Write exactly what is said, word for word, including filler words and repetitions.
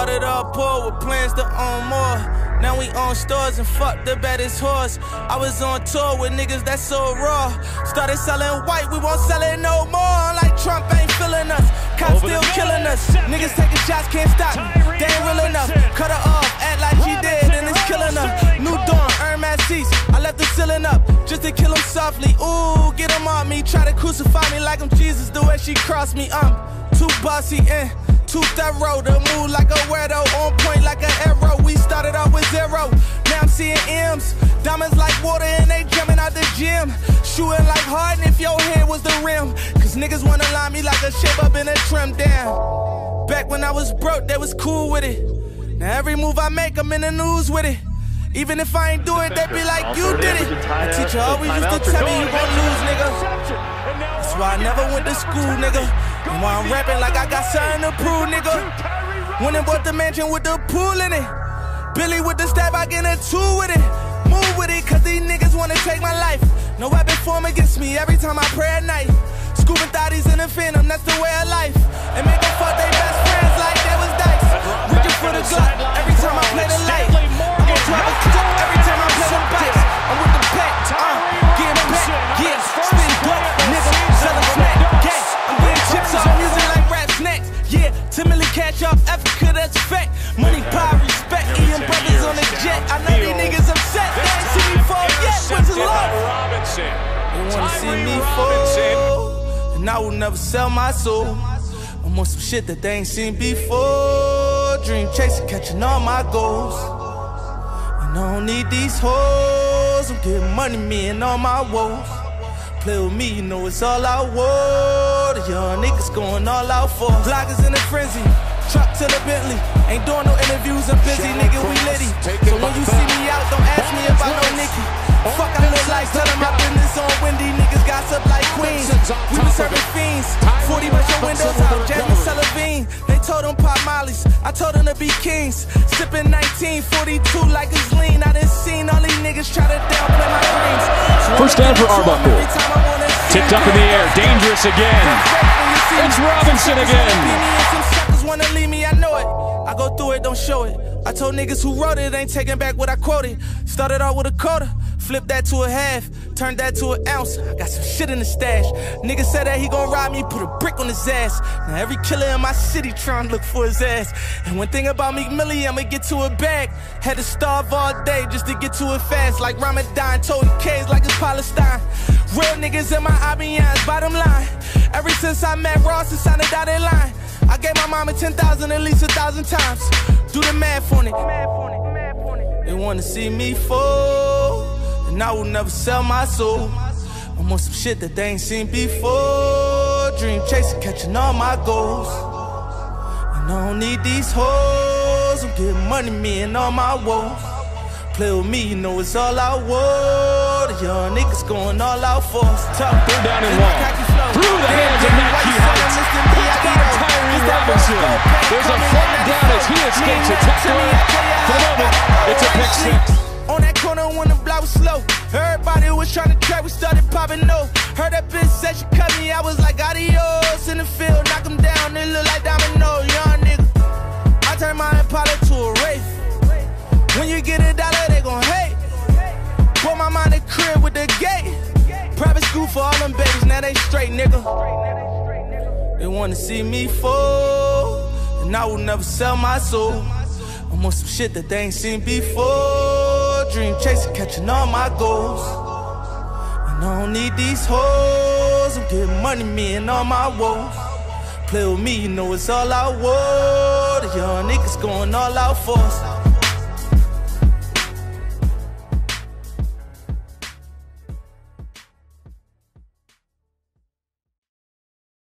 Started up poor with plans to own more. Now we own stores and fuck the baddest horse. I was on tour with niggas that's so raw. Started selling white, we won't sell it no more. Like Trump ain't feeling us, cops still killing us. Niggas taking shots, can't stop, they ain't real enough. Cut her off, act like she dead and it's killing her. New dawn, earn my seats, I left the ceiling up just to kill him softly. Ooh, get him on me, try to crucify me like I'm Jesus. The way she crossed me, I'm too bossy and too thorough to move like a weirdo, on point like an arrow. We started off with zero, now I'm seeing M's. Diamonds like water and they jumping out the gym. Shooting like Harden if your head was the rim. Cause niggas wanna line me like a shape up in a trim down. Back when I was broke, they was cool with it. Now every move I make, I'm in the news with it. Even if I ain't do it, they be like, you did it. My teacher always used to tell me you gon' lose, nigga. That's why I never went to school, nigga. And why I'm rapping like I got something to prove, nigga. Went and bought the mansion with the pool in it. Billy with the stab, I get a two with it. Move with it, cause these niggas wanna take my life. No weapon form against me every time I pray at night. Scooping thotties in the phantom, that's the way of life. And make them fuck they best friends like they was dice. Reaching for the Glock every time I play the light. I go twelve a clip every time I play the bikes. I'm with the pack, uh, getting back, yeah, spin dope, nigga, sellin' snack, gas. I'm getting chips off music like rap snacks, yeah. Timidly cash off Africa, that's fact. Money, power, respect, Ian brothers on the jet. I know these niggas upset, they ain't seen me fall yet. What's the love? They wanna see me fall, and I will never sell my soul. I'm on some shit that they ain't seen before. Dream chasing, catching all my goals. And I don't need these hoes. I'm getting money, me and all my woes. Play with me, you know it's all I want. The young niggas going all out for. Bloggers in a frenzy, truck to the Bentley. Ain't doing no interviews, I'm busy, nigga, we litty. So when you see me out, don't ask me about no Nicki. Fuck, I look like, tell them my business on Wendy. Niggas gossip like queens. We been serving fiends. forty bunch your windows out, Jasmine Sullivan. They told them pop mollies, I told them to be kings. Sipping nineteen forty-two like it's lean. I done seen all these niggas try to downplay my dreams. First down for Arbuckle. Tipped up in the air, dangerous again. It's Robinson again. Some suckers wanna leave me, I know it. I go through it, don't show it. I told niggas who wrote it, ain't taking back what I quoted. Started out with a quarter, flipped that to a half, turned that to an ounce. I got some shit in the stash. Nigga said that he gon' rob me, put a brick on his ass. Now every killer in my city trying to look for his ass. And one thing about Meek Millie, I'ma get to it back. Had to starve all day just to get to it fast. Like Ramadan, toting K's like it's Palestine. Real niggas in my I B Ns, bottom line. Ever since I met Ross and signed a dotted line, I gave my mama ten thousand at least a thousand times. Do the math on it. They wanna see me fall, and I will never sell my soul. I'm on some shit that they ain't seen before. Dream chasing, catching all my goals. And I don't need these hoes. I'm getting money, me and all my woes. Play with me, you know it's all I want. The young niggas going all out for us. Tough, they're down in one. Through the hands of Mackey Heights. Tyree Robinson. There's a flag down as he escapes a tackle. For the moment, it's a pick six. On that corner when the block was slow, everybody was trying to track, we started popping no. Heard that bitch said she cut me, I was like adios. In the field, knock him down, they look like domino, young nigga. I turned my Impala to a Wraith. When you get a dollar, they gon' hate. Put my mind in the crib with the gate. Private school for all them babies, now they straight, nigga. They wanna see me fall, and I will never sell my soul. I'm on some shit that they ain't seen before. Dream chasing, catching all my goals. And I don't need these hoes. I'm getting money, me and all my woes. Play with me, you know it's all I want. The young niggas going all out for us.